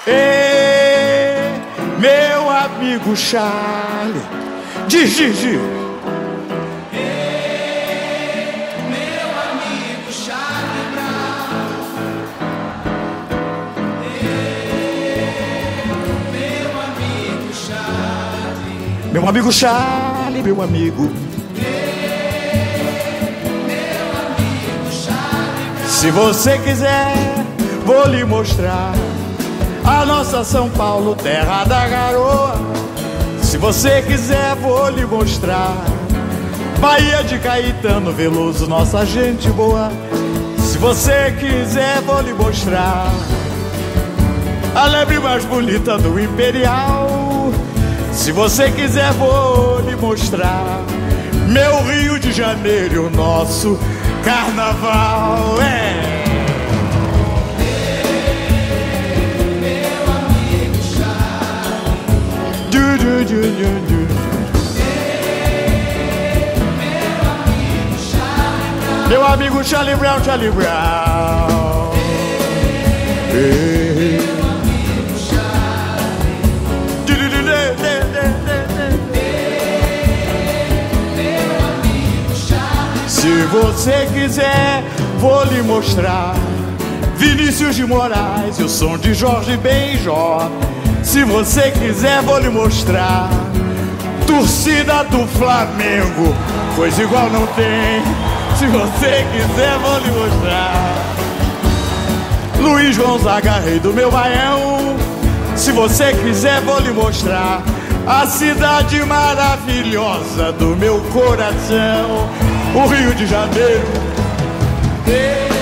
Ei, meu amigo Charlie, diz. Ei, meu amigo Charlie Brown. Ei, meu amigo Charlie. Meu amigo Charlie, meu amigo. Se você quiser, vou lhe mostrar a nossa São Paulo, terra da garoa. Se você quiser, vou lhe mostrar Bahia de Caetano Veloso, nossa gente boa. Se você quiser, vou lhe mostrar a lebre mais bonita do Imperial. Se você quiser, vou lhe mostrar meu Rio de Janeiro e o nosso Carnaval. Meu amigo Charlie. Meu amigo Charlie Brown, Charlie Brown. Meu amigo Charlie. Meu amigo Charlie. Se você quiser, vou lhe mostrar Vinícius de Moraes e o som de Jorge Benjó. Se você quiser, vou lhe mostrar torcida do Flamengo, coisa igual não tem. Se você quiser, vou lhe mostrar Luiz Gonzaga, rei do meu Baião. Se você quiser, vou lhe mostrar a cidade maravilhosa do meu coração, o Rio de Janeiro.